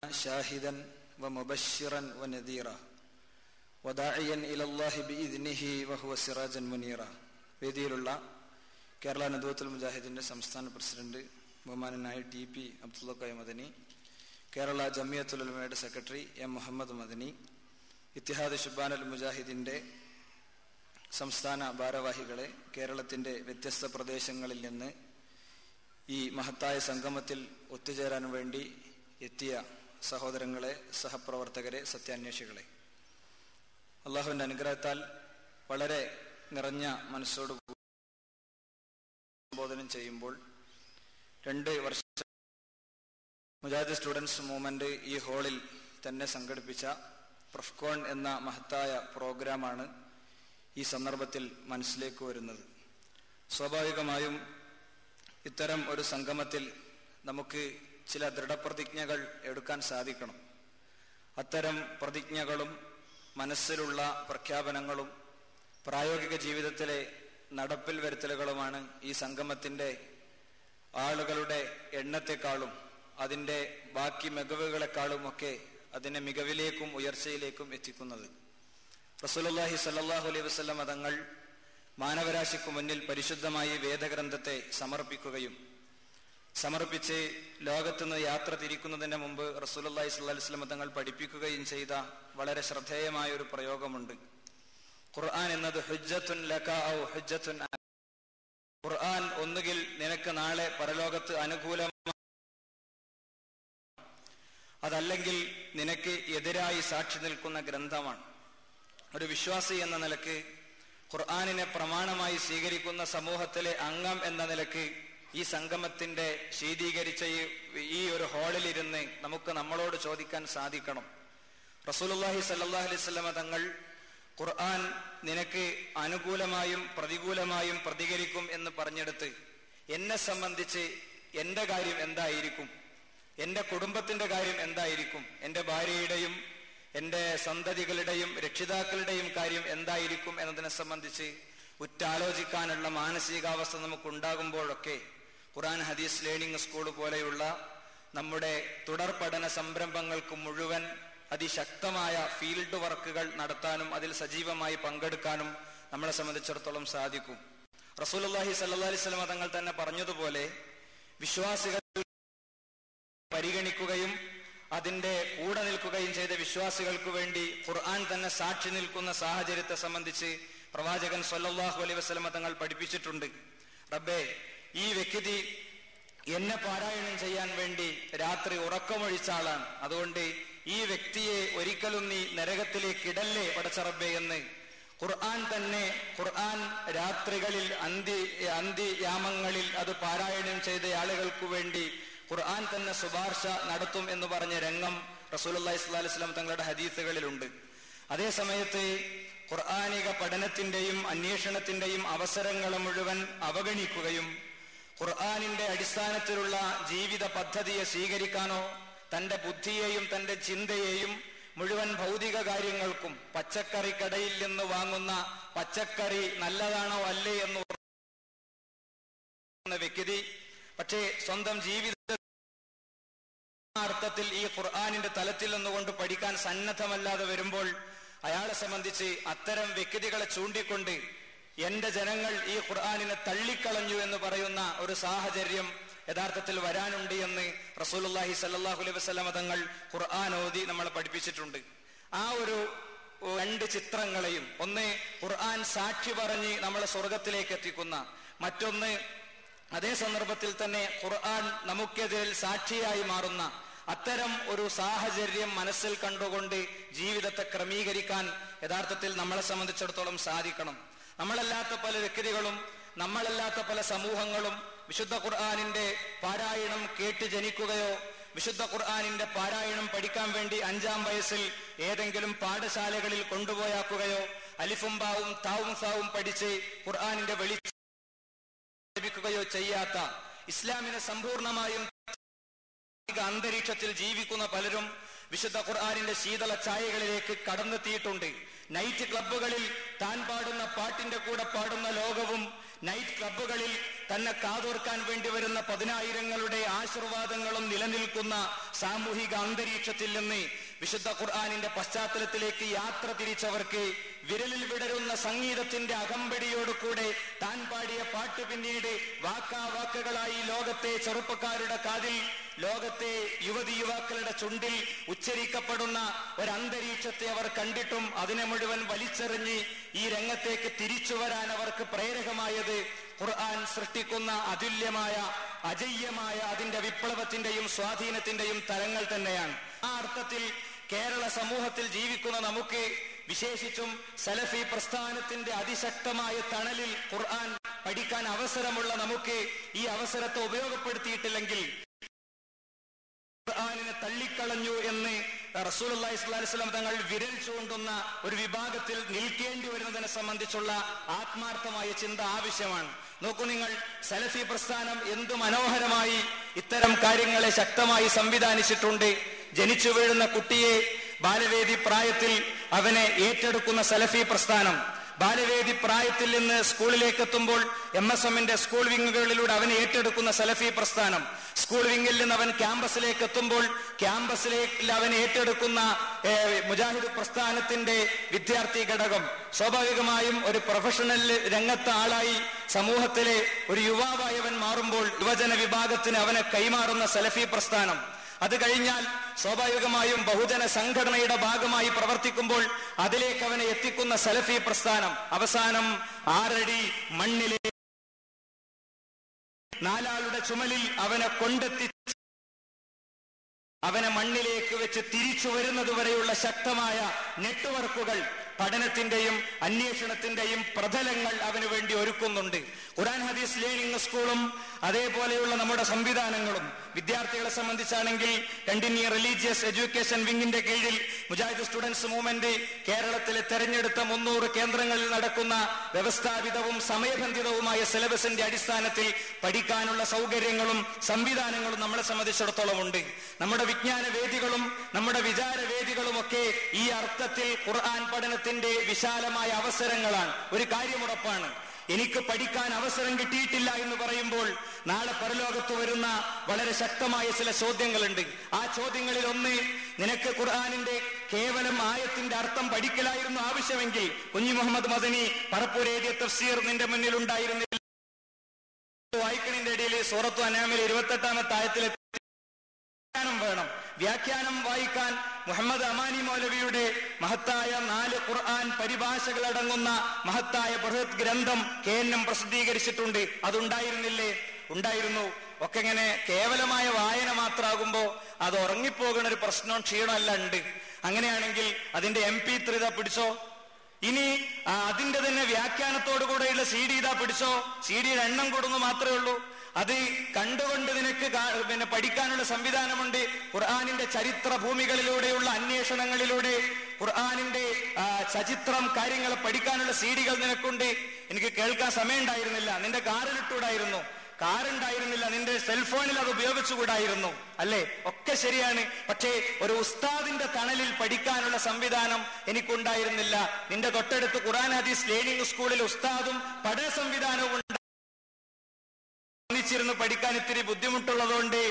ഷാഹിദൻ വമുബശ്ശിറൻ വനദീറ വദാഇയൻ ഇലല്ലാഹി ബിഇദ്നിഹി വഹുവ സിറാജൻ മുനീറ. വേദിയിലുള്ള കേരള നദ്വത്തുൽ മുജാഹിദിന്റെ സംസ്ഥാന പ്രസിഡന്റ് ബഹുമാനനായ TP അബ്ദുള്ള കോയ മദനി, കേരള ജമിയത്തുൽ ഉലമയുടെ സെക്രട്ടറി M മുഹമ്മദ് മദനി, ഇത്തിഹാദ് ശുബ്ബാനുൽ മുജാഹിദിന്റെ സംസ്ഥാന ഭാരവാഹികളെ, കേരളത്തിന്റെ വ്യത്യസ്ത പ്രദേശങ്ങളിൽ നിന്ന് ഈ മഹത്തായ സംഗമത്തിൽ ഒത്തുചേരാൻ വേണ്ടി എത്തിയ സഹോദരങ്ങളെ, സഹപ്രവർത്തകരെ, സത്യാന്വേഷികളെ, അള്ളാഹുവിന്റെ അനുഗ്രഹത്താൽ വളരെ നിറഞ്ഞ മനസ്സോട് സംബോധനം ചെയ്യുമ്പോൾ 2 വർഷം മുജാഹിദ് സ്റ്റുഡൻസ് മൂവ്മെന്റ് ഈ ഹാളിൽ തന്നെ സംഘടിപ്പിച്ച പ്രഫ്കോൺ എന്ന മഹത്തായ പ്രോഗ്രാമാണ് ഈ സന്ദർഭത്തിൽ മനസ്സിലേക്ക് വരുന്നത്. സ്വാഭാവികമായും ഇത്തരം ഒരു സംഗമത്തിൽ നമുക്ക് ചില ദൃഢപ്രതിജ്ഞകൾ എടുക്കാൻ സാധിക്കണം. അത്തരം പ്രതിജ്ഞകളും മനസ്സിലുള്ള പ്രഖ്യാപനങ്ങളും പ്രായോഗിക ജീവിതത്തിലെ നടപ്പിൽ വരുത്തലുകളുമാണ് ഈ സംഗമത്തിന്റെ ആളുകളുടെ എണ്ണത്തെക്കാളും അതിൻ്റെ ബാക്കി മികവുകളെക്കാളുമൊക്കെ അതിനെ മികവിലേക്കും ഉയർച്ചയിലേക്കും എത്തിക്കുന്നത്. റസൂലുള്ളാഹി സ്വല്ലല്ലാഹു അലൈഹി വസല്ലം തങ്ങൾ മാനവരാശിക്ക് മുന്നിൽ പരിശുദ്ധമായി വേദഗ്രന്ഥത്തെ സമർപ്പിച്ച് ലോകത്തുനിന്ന് യാത്ര തിരിക്കുന്നതിന് മുമ്പ് റസൂലുള്ളാഹി സ്വല്ലല്ലാഹു അലൈഹി വസല്ലം തങ്ങൾ പഠിപ്പിക്കുകയും ചെയ്ത വളരെ ശ്രദ്ധേയമായ ഒരു പ്രയോഗമുണ്ട്. ഖുർആൻ എന്നത് ഹുജ്ജത്തുൻ ലക ഔ ഹുജ്ജത്തുൻ, ഖുർആൻ ഒന്നുകിൽ നിനക്ക് നാളെ പരലോകത്ത് അനുകൂലമാണ്, അതല്ലെങ്കിൽ നിനക്ക് എതിരായി സാക്ഷി നിൽക്കുന്ന ഗ്രന്ഥമാണ്. ഒരു വിശ്വാസി എന്ന നിലക്ക്, ഖുർആനിനെ പ്രമാണമായി സ്വീകരിക്കുന്ന സമൂഹത്തിലെ അംഗം എന്ന നിലക്ക് ഈ സംഗമത്തിന്റെ ശീതീകരിച്ച ഈ ഒരു ഹാളിലിരുന്ന് നമുക്ക് നമ്മളോട് ചോദിക്കാൻ സാധിക്കണം, റസൂലുള്ളാഹി സ്വല്ലല്ലാഹു അലൈഹി വസല്ലം തങ്ങൾ ഖുർആൻ നിനക്ക് അനുകൂലമായും പ്രതികൂലമായും പ്രതികരിക്കും എന്ന് പറഞ്ഞെടുത്ത് എന്നെ സംബന്ധിച്ച് എൻ്റെ കാര്യം എന്തായിരിക്കും, എൻ്റെ കുടുംബത്തിന്റെ കാര്യം എന്തായിരിക്കും, എൻ്റെ ഭാര്യയുടെയും എൻ്റെ സന്തതികളുടെയും രക്ഷിതാക്കളുടെയും കാര്യം എന്തായിരിക്കും എന്നതിനെ സംബന്ധിച്ച് ഉറ്റാലോചിക്കാനുള്ള മാനസികാവസ്ഥ നമുക്കുണ്ടാകുമ്പോഴൊക്കെ ഖുർആൻ ഹദീസ് ലേണിംഗ് സ്കൂൾ പോലെയുള്ള നമ്മുടെ തുടർ പഠന സംരംഭങ്ങൾക്ക് മുഴുവൻ അതിശക്തമായ ഫീൽഡ് വർക്കുകൾ നടത്താനും അതിൽ സജീവമായി പങ്കെടുക്കാനും നമ്മളെ സംബന്ധിച്ചിടത്തോളം സാധിക്കും. റസൂലുള്ളാഹി സ്വല്ലല്ലാഹു അലൈഹി വസല്ലം തങ്ങൾ തന്നെ പറഞ്ഞതുപോലെ വിശ്വാസികൾ പരിഗണിക്കുകയും അതിന്റെ കൂടെ നിൽക്കുകയും ചെയ്ത വിശ്വാസികൾക്ക് വേണ്ടി ഖുർആൻ തന്നെ സാക്ഷി നിൽക്കുന്ന സാഹചര്യത്തെ സംബന്ധിച്ച് പ്രവാചകൻ സ്വല്ലല്ലാഹു അലൈഹി വസല്ലം തങ്ങൾ പഠിപ്പിച്ചിട്ടുണ്ട്. റബ്ബേ, ഈ വ്യക്തി എന്നെ പാരായണം ചെയ്യാൻ വേണ്ടി രാത്രി ഉറക്കമൊഴിച്ച ആളാണ്, അതുകൊണ്ട് ഈ വ്യക്തിയെ ഒരിക്കലും നീ നരകത്തിലേക്ക് ഇടല്ലേ പടച്ച റബ്ബേ എന്ന് ഖുർആൻ തന്നെ, ഖുർആൻ രാത്രികളിൽ അന്ത്യയാമങ്ങളിൽ അത് പാരായണം ചെയ്ത ആളുകൾക്ക് വേണ്ടി ഖുർആൻ തന്നെ ശുപാർശ നടത്തും എന്ന് പറഞ്ഞ രംഗം റസൂലുള്ളാഹി സ്വല്ലല്ലാഹു അലൈഹി വസല്ലം തങ്ങളുടെ ഹദീസുകളിലുണ്ട്. അതേ സമയത്ത് ഖുർആനിക പഠനത്തിന്റെയും അന്വേഷണത്തിന്റെയും അവസരങ്ങൾ മുഴുവൻ അവഗണിക്കുകയും ഖുർആനിന്റെ അടിസ്ഥാനത്തിലുള്ള ജീവിത പദ്ധതിയെ സ്വീകരിക്കാനോ തന്റെ ബുദ്ധിയെയും തന്റെ ചിന്തയെയും മുഴുവൻ ഭൗതിക കാര്യങ്ങൾക്കും, പച്ചക്കറി കടയിൽ നിന്ന് വാങ്ങുന്ന പച്ചക്കറി നല്ലതാണോ അല്ലേ എന്ന് വ്യക്തി പക്ഷേ സ്വന്തം ജീവിത അർത്ഥത്തിൽ ഈ ഖുർആനിന്റെ തലത്തിൽ നിന്നുകൊണ്ട് പഠിക്കാൻ സന്നദ്ധമല്ലാതെ വരുമ്പോൾ അയാളെ സംബന്ധിച്ച് അത്തരം വ്യക്തികളെ ചൂണ്ടിക്കൊണ്ട് എന്റെ ജനങ്ങൾ ഈ ഖുർആനിനെ തള്ളിക്കളഞ്ഞു എന്ന് പറയുന്ന ഒരു സാഹചര്യം യഥാർത്ഥത്തിൽ വരാനുണ്ട് എന്ന് റസൂലുള്ളാഹി സ്വല്ലല്ലാഹു അലൈഹി വസല്ലം തങ്ങൾ ഖുർആൻ ഓതി നമ്മളെ പഠിപ്പിച്ചിട്ടുണ്ട്. ആ ഒരു 2 ചിത്രങ്ങളെയും, ഒന്ന് ഖുർആൻ സാക്ഷി പറഞ്ഞ് നമ്മളെ സ്വർഗത്തിലേക്ക് എത്തിക്കുന്ന, മറ്റൊന്ന് അതേ സന്ദർഭത്തിൽ തന്നെ ഖുർആൻ നമുക്കെതിരിൽ സാക്ഷിയായി മാറുന്ന അത്തരം ഒരു സാഹചര്യം മനസ്സിൽ കണ്ടുകൊണ്ട് ജീവിതത്തെ ക്രമീകരിക്കാൻ യഥാർത്ഥത്തിൽ നമ്മളെ സംബന്ധിച്ചിടത്തോളം സാധിക്കണം. നമ്മളല്ലാത്ത പല വ്യക്തികളും, നമ്മളല്ലാത്ത പല സമൂഹങ്ങളും വിശുദ്ധ ഖുർആനിന്റെ പാരായണം കേട്ട് ജനിക്കുകയോ വിശുദ്ധ ഖുർആനിന്റെ പാരായണം പഠിക്കാൻ വേണ്ടി 5-ാം വയസ്സിൽ ഏതെങ്കിലും പാഠശാലകളിൽ കൊണ്ടുപോയാക്കുകയോ അലിഫും ബാവും താവും സാവും പഠിച്ച് ഖുർആനിന്റെ വെളിച്ചം ലഭിക്കുകയോ ചെയ്യാത്ത, ഇസ്ലാമിനെ സമ്പൂർണമായും അന്തരീക്ഷത്തിൽ ജീവിക്കുന്ന പലരും വിശുദ്ധ ഖുർആനിന്റെ ശീതള ഛായകളിലേക്ക് കടന്നെത്തിയിട്ടുണ്ട്. നൈറ്റ് ക്ലബ്ബുകളിൽ താൻ പാടുന്ന പാട്ടിന്റെ കൂടെ പാടുന്ന ലോകവും, നൈറ്റ് ക്ലബ്ബുകളിൽ തന്നെ കാതോർക്കാൻ വേണ്ടി വരുന്ന പതിനായിരങ്ങളുടെ ആശീർവാദങ്ങളും നിലനിൽക്കുന്ന സാമൂഹിക അന്തരീക്ഷത്തിൽ നിന്ന് വിശുദ്ധ ഖുർആനിന്റെ പശ്ചാത്തലത്തിലേക്ക് യാത്ര തിരിച്ചവർക്ക് വിരലിൽ വിടരുന്ന സംഗീതത്തിന്റെ അകമ്പടിയോടുകൂടെ താൻ പാടിയ പാട്ട് പിന്നീട് വാക്കാവാക്കുകളായി ലോകത്തെ ചെറുപ്പക്കാരുടെ കാതിൽ, ലോകത്തെ യുവതി യുവാക്കളുടെ ചുണ്ടിൽ ഉച്ചരിക്കപ്പെടുന്ന ഒരന്തരീക്ഷത്തെ അവർ കണ്ടിട്ടും അതിനെ മുഴുവൻ വലിച്ചെറിഞ്ഞ് ഈ രംഗത്തേക്ക് തിരിച്ചു വരാൻ അവർക്ക് പ്രേരകമായത് ഖുർആൻ സൃഷ്ടിക്കുന്ന അതുല്യമായ അജയ്യമായ അതിന്റെ വിപ്ലവത്തിന്റെയും സ്വാധീനത്തിന്റെയും തരങ്ങൾ തന്നെയാണ്. ആ അർത്ഥത്തിൽ കേരള സമൂഹത്തിൽ ജീവിക്കുന്ന നമുക്ക്, വിശേഷിച്ചും സലഫി പ്രസ്ഥാനത്തിന്റെ അതിശക്തമായ തണലിൽ ഖുർആൻ പഠിക്കാൻ അവസരമുള്ള നമുക്ക് ഈ അവസരത്തെ ഉപയോഗപ്പെടുത്തിയിട്ടില്ലെങ്കിൽ ഖുർആനിനെ തള്ളിക്കളഞ്ഞു എന്ന് റസൂലുള്ളാഹി സ്വല്ലല്ലാഹു അലൈഹി വസല്ലം തങ്ങൾ വിരൽ ചൂണ്ടുന്ന ഒരു വിഭാഗത്തിൽ നിൽക്കേണ്ടി വരുന്നതിനെ സംബന്ധിച്ചുള്ള ആത്മാർത്ഥമായ ചിന്ത ആവശ്യമാണ്. നോക്കൂ നിങ്ങൾ, സലഫി പ്രസ്ഥാനം എന്തു മനോഹരമായി ഇത്തരം കാര്യങ്ങളെ ശക്തമായി സംവിധാനിച്ചിട്ടുണ്ട്. ജനിച്ചു വീഴുന്ന കുട്ടിയെ ബാലവേദി പ്രായത്തിൽ അവനെ ഏറ്റെടുക്കുന്ന സലഫി പ്രസ്ഥാനം, ബാലവേദി പ്രായത്തിൽ നിന്ന് സ്കൂളിലേക്ക് എത്തുമ്പോൾ MSMന്റെ സ്കൂൾ വിങ്ങുകളിലൂടെ അവനെ ഏറ്റെടുക്കുന്ന സലഫി പ്രസ്ഥാനം, സ്കൂൾ വിങ്ങിൽ നിന്ന് അവൻ ക്യാമ്പസിലേക്ക് എത്തുമ്പോൾ ക്യാമ്പസിലേക്ക് അവൻ ഏറ്റെടുക്കുന്ന മുജാഹിദ് പ്രസ്ഥാനത്തിന്റെ വിദ്യാർത്ഥി ഘടകം, സ്വാഭാവികമായും ഒരു പ്രൊഫഷണൽ രംഗത്തെ ആളായി സമൂഹത്തിലെ ഒരു യുവാവായവൻ മാറുമ്പോൾ യുവജന വിഭാഗത്തിന് അവനെ കൈമാറുന്ന സലഫി പ്രസ്ഥാനം, അത് കഴിഞ്ഞാൽ സ്വാഭാവികമായും ബഹുജന സംഘടനയുടെ ഭാഗമായി പ്രവർത്തിക്കുമ്പോൾ അതിലേക്ക് അവനെ എത്തിക്കുന്ന സലഫി പ്രസ്ഥാനം, അവസാനം 6 അടി മണ്ണിലെ 4 ആളുടെ ചുമലിൽ അവനെ കൊണ്ടെത്തി അവനെ മണ്ണിലേക്ക് വെച്ച് തിരിച്ചു വരുന്നതുവരെയുള്ള ശക്തമായ നെറ്റ്വർക്കുകൾ, പഠനത്തിന്റെയും അന്വേഷണത്തിന്റെയും പ്രതലങ്ങൾ അവന് വേണ്ടി ഒരുക്കുന്നുണ്ട്. ഖുർആൻ ഹദീസ് ലേണിംഗ് സ്കൂളും അതേപോലെയുള്ള നമ്മുടെ സംവിധാനങ്ങളും വിദ്യാർത്ഥികളെ സംബന്ധിച്ചാണെങ്കിൽ കണ്ടിന്യൂ റിലീജിയസ് എഡ്യൂക്കേഷൻ വിങ്ങിന്റെ കീഴിൽ മുജാഹിദ് സ്റ്റുഡൻസ് മൂവ്മെന്റ് കേരളത്തിലെ തെരഞ്ഞെടുത്ത 300 കേന്ദ്രങ്ങളിൽ നടക്കുന്ന വ്യവസ്ഥാപിതവും സമയബന്ധിതവുമായ സിലബസിന്റെ അടിസ്ഥാനത്തിൽ പഠിക്കാനുള്ള സൗകര്യങ്ങളും സംവിധാനങ്ങളും നമ്മളെ സംബന്ധിച്ചിടത്തോളം ഉണ്ട്. നമ്മുടെ വിജ്ഞാന വേദികളും നമ്മുടെ വിചാരവേദികളും ഒക്കെ ഈ അർത്ഥത്തിൽ ഖുർആൻ പഠനത്തിന്റെ വിശാലമായ അവസരങ്ങളാണ്. ഒരു കാര്യം ഉറപ്പാണ്, എനിക്ക് പഠിക്കാൻ അവസരം കിട്ടിയിട്ടില്ല എന്ന് പറയുമ്പോൾ നാളെ പരലോകത്ത് വരുന്ന വളരെ ശക്തമായ ചില ചോദ്യങ്ങളുണ്ട്. ആ ചോദ്യങ്ങളിൽ ഒന്ന്, നിനക്ക് ഖുർആനിന്റെ കേവലം ആയത്തിന്റെ അർത്ഥം പഠിക്കലായിരുന്നു ആവശ്യമെങ്കിൽ കുഞ്ഞി മുഹമ്മദ് മദനി പറപ്പൂർ എഴുതിയ തഫ്സീർ നിന്റെ മുന്നിൽ ഉണ്ടായിരുന്നില്ല. വായിക്കണിന്റെ ഇടയിൽ സൂറത്തു അനാമിൽ 28-ാമത്തെ ആയത്തിലെ വേണം. വ്യാഖ്യാനം വായിക്കാൻ മുഹമ്മദ് അമാനി മൗലവിയുടെ മഹത്തായ 4 ഖുർആൻ പരിഭാഷകളടങ്ങുന്ന മഹത്തായ ബൃഹത് ഗ്രന്ഥം KNM പ്രസിദ്ധീകരിച്ചിട്ടുണ്ട്. അതുണ്ടായിരുന്നില്ലേ? ഉണ്ടായിരുന്നു. ഒക്കെ ഇങ്ങനെ കേവലമായ വായന മാത്രമാകുമ്പോ അത് ഉറങ്ങിപ്പോകുന്ന ഒരു പ്രശ്നവും ക്ഷീണമല്ല ഉണ്ട്. അങ്ങനെയാണെങ്കിൽ അതിന്റെ MP3 പിടിച്ചോ, ഇനി അതിന്റെ തന്നെ വ്യാഖ്യാനത്തോടു കൂടെയുള്ള CD പിടിച്ചോ. CD-യുടെ എണ്ണം കൂടുന്നു മാത്രമേ ഉള്ളൂ. അത് കണ്ടുകൊണ്ട് നിനക്ക് പഠിക്കാനുള്ള സംവിധാനമുണ്ട്. ഖുർആനിന്റെ ചരിത്ര ഭൂമികളിലൂടെയുള്ള അന്വേഷണങ്ങളിലൂടെ ഖുർആനിന്റെ ചരിത്രം കാര്യങ്ങൾ പഠിക്കാനുള്ള CD-കൾ നിനക്കുണ്ട്. എനിക്ക് കേൾക്കാൻ സമയം ഉണ്ടായിരുന്നില്ല, നിന്റെ കാറിലിട്ടൂടായിരുന്നു. കാറുണ്ടായിരുന്നില്ല, നിന്റെ സെൽഫോണിൽ അത് ഉപയോഗിച്ചുകൂടായിരുന്നു, അല്ലേ? ഒക്കെ ശരിയാണ്. പക്ഷേ ഒരു ഉസ്താദിന്റെ തണലിൽ പഠിക്കാനുള്ള സംവിധാനം എനിക്കുണ്ടായിരുന്നില്ല. നിന്റെ തൊട്ടടുത്ത് ഖുർആൻ ഹദീസ് ലേണിംഗ് സ്കൂളിൽ ഉസ്താദും പഠന സംവിധാനവും ഒന്നിച്ചിരുന്ന് പഠിക്കാൻ ഇത്തിരി ബുദ്ധിമുട്ടുള്ളതുകൊണ്ട്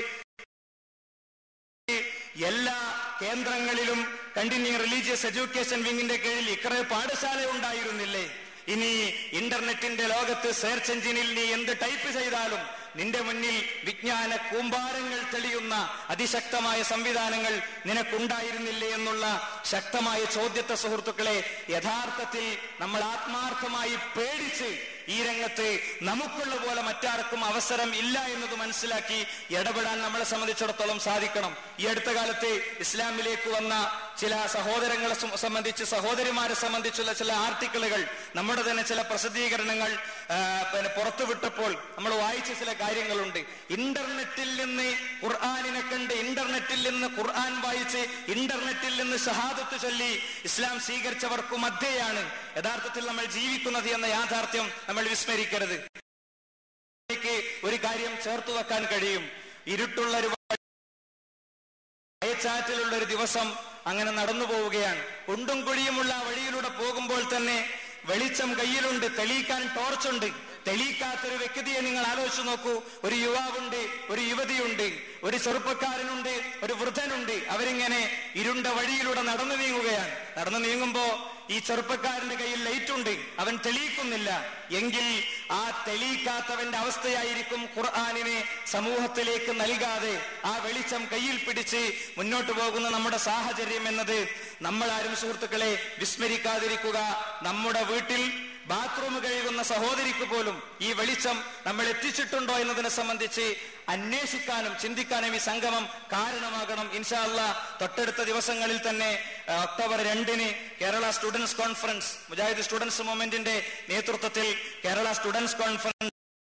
എല്ലാ കേന്ദ്രങ്ങളിലും കണ്ടിന്യൂ റിലീജിയസ് എഡ്യൂക്കേഷൻ വിങ്ങിന്റെ കീഴിൽ ഇഖ്റ പാഠശാല ഉണ്ടായിരുന്നില്ലേ? ഇനി ഇന്റർനെറ്റിന്റെ ലോകത്ത് സെർച്ച് എഞ്ചിനിൽ നീ എന്ത് ടൈപ്പ് ചെയ്താലും നിന്റെ മുന്നിൽ വിജ്ഞാന കൂമ്പാരങ്ങൾ തെളിയുന്ന അതിശക്തമായ സംവിധാനങ്ങൾ നിനക്കുണ്ടായിരുന്നില്ലേ എന്നുള്ള ശക്തമായ ചോദ്യത്തെ സുഹൃത്തുക്കളെ യഥാർത്ഥത്തിൽ നമ്മൾ ആത്മാർത്ഥമായി പേടിച്ച് ഈ രംഗത്ത് നമുക്കുള്ള പോലെ മറ്റാർക്കും അവസരം ഇല്ല എന്നത് മനസ്സിലാക്കി ഇടപെടാൻ നമ്മളെ സംബന്ധിച്ചിടത്തോളം സാധിക്കണം. ഈ അടുത്ത കാലത്ത് ഇസ്ലാമിലേക്ക് വന്ന ചില സഹോദരങ്ങളെ സംബന്ധിച്ച്, സഹോദരിമാരെ സംബന്ധിച്ചുള്ള ചില ആർട്ടിക്കിളുകൾ, നമ്മുടെ തന്നെ ചില പ്രസിദ്ധീകരണങ്ങൾ പുറത്തുവിട്ടപ്പോൾ നമ്മൾ വായിച്ച ചില കാര്യങ്ങളുണ്ട്. ഇന്റർനെറ്റിൽ നിന്ന് ഖുർആനിനെ കണ്ട്, ഇന്റർനെറ്റിൽ നിന്ന് ഖുർആൻ വായിച്ച്, ഇന്റർനെറ്റിൽ നിന്ന് ഷഹാദത്ത് ചൊല്ലി ഇസ്ലാം സ്വീകരിച്ചവർക്കു മധ്യയാണ് യഥാർത്ഥത്തിൽ നമ്മൾ ജീവിക്കുന്നത് എന്ന യാഥാർത്ഥ്യം നമ്മൾ വിസ്മരിക്കരുത്. ഒരു കാര്യം ചേർത്തു വെക്കാൻ കഴിയും. ഇരുട്ടുള്ള ഒരു അയച്ചാറ്റിലുള്ള ഒരു ദിവസം അങ്ങനെ നടന്നു പോവുകയാണ്. കുണ്ടും കുഴിയുമുള്ള വഴിയിലൂടെ പോകുമ്പോൾ തന്നെ വെളിച്ചം കയ്യിലുണ്ട്, തെളിയിക്കാൻ ടോർച്ചുണ്ട്. തെളിയിക്കാത്തൊരു വ്യക്തിയെ നിങ്ങൾ ആലോചിച്ചു നോക്കൂ. ഒരു യുവാവുണ്ട്, ഒരു യുവതിയുണ്ട്, ഒരു ചെറുപ്പക്കാരനുണ്ട്, ഒരു വൃദ്ധനുണ്ട്. അവരിങ്ങനെ ഇരുണ്ട വഴിയിലൂടെ നടന്നു നീങ്ങുകയാണ്. നടന്നു നീങ്ങുമ്പോ ഈ ചെറുപ്പക്കാരന്റെ കയ്യിൽ ലൈറ്റ് ഉണ്ട്, അവൻ തെളിയിക്കുന്നില്ല. എങ്കിൽ ആ തെളിയിക്കാത്തവന്റെ അവസ്ഥയായിരിക്കും ഖുർആനിനെ സമൂഹത്തിലേക്ക് നൽകാതെ ആ വെളിച്ചം കയ്യിൽ പിടിച്ച് മുന്നോട്ട് പോകുന്ന നമ്മുടെ സാഹചര്യം എന്നത് നമ്മളാരും സുഹൃത്തുക്കളെ വിസ്മരിക്കാതിരിക്കുക. നമ്മുടെ വീട്ടിൽ ബാത്റൂം കഴുകുന്ന സഹോദരിക്ക് പോലും ഈ വെളിച്ചം നമ്മൾ എത്തിച്ചിട്ടുണ്ടോ എന്നതിനെ സംബന്ധിച്ച് അന്വേഷിക്കാനും ചിന്തിക്കാനും ഈ സംഗമം കാരണമാകണം. ഇൻഷാ അല്ലാഹ് തൊട്ടടുത്ത ദിവസങ്ങളിൽ തന്നെ October 2 Kerala students conference, Mujahid students മൂവ്മെന്റിന്റെ നേതൃത്വത്തിൽ കേരള സ്റ്റുഡൻസ് കോൺഫറൻസ്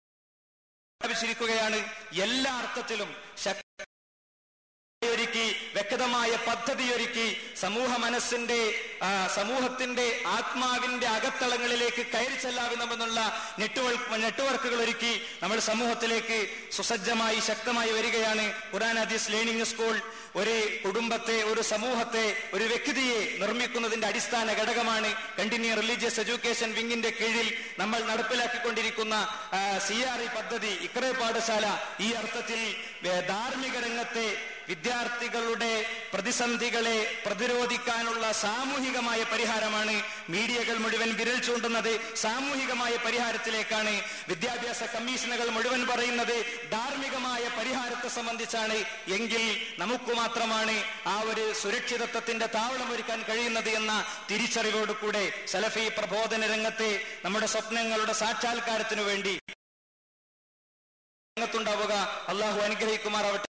ാണ്. എല്ലാ അർത്ഥത്തിലും ഒരുക്കി, വ്യക്തമായ പദ്ധതിയൊരുക്കി, സമൂഹ മനസ്സിന്റെ സമൂഹത്തിന്റെ ആത്മാവിന്റെ അകത്തളങ്ങളിലേക്ക് കയറി ചെല്ലാവുന്നതെന്നുള്ള നെറ്റ്വർക്കുകൾ ഒരുക്കി നമ്മൾ സമൂഹത്തിലേക്ക് സുസജ്ജമായി ശക്തമായി വരികയാണ്. ഖുർആൻ ഹദീസ് ലേണിംഗ് സ്കൂൾ ഒരു കുടുംബത്തെ, ഒരു സമൂഹത്തെ, ഒരു വ്യക്തിയെ നിർമ്മിക്കുന്നതിന്റെ അടിസ്ഥാന ഘടകമാണ്. കണ്ടിന്യൂ റിലീജിയസ് എഡ്യൂക്കേഷൻ വിങ്ങിന്റെ കീഴിൽ നമ്മൾ നടപ്പിലാക്കിക്കൊണ്ടിരിക്കുന്ന CRE പദ്ധതി, ഇഖ്റ പാഠശാല ഈ അർത്ഥത്തിൽ ധാർമ്മിക രംഗത്തെ വിദ്യാർത്ഥികളുടെ പ്രതിസന്ധികളെ പ്രതിരോധിക്കാനുള്ള സാമൂഹികമായ പരിഹാരമാണ്. മീഡിയകൾ മുഴുവൻ വിരൽ ചൂണ്ടുന്നത് സാമൂഹികമായ പരിഹാരത്തിലേക്കാണ്. വിദ്യാഭ്യാസ കമ്മീഷനുകൾ മുഴുവൻ പറയുന്നത് ധാർമ്മികമായ പരിഹാരത്തെ സംബന്ധിച്ചാണ്. എങ്കിൽ നമുക്ക് മാത്രമാണ് ആ ഒരു സുരക്ഷിതത്വത്തിന്റെ താവളം ഒരുക്കാൻ കഴിയുന്നത് എന്ന തിരിച്ചറിവോടുകൂടെ സലഫി പ്രബോധന രംഗത്തെ നമ്മുടെ സ്വപ്നങ്ങളുടെ സാക്ഷാത്കാരത്തിനു വേണ്ടി രംഗത്തുണ്ടാവുക. അള്ളാഹു അനുഗ്രഹിക്കുമാറാവട്ടെ.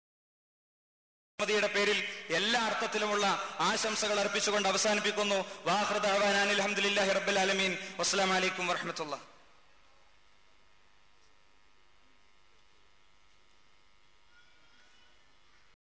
യുടെ പേരിൽ എല്ലാ അർത്ഥത്തിലുമുള്ള ആശംസകൾ അർപ്പിച്ചുകൊണ്ട് അവസാനിപ്പിക്കുന്നു. വാഖിറു ദഅ്വാനാ അൽഹംദുലില്ലാഹി റബ്ബിൽ ആലമീൻ. വസ്സലാമു അലൈക്കും വറഹ്മത്തുള്ളാഹി.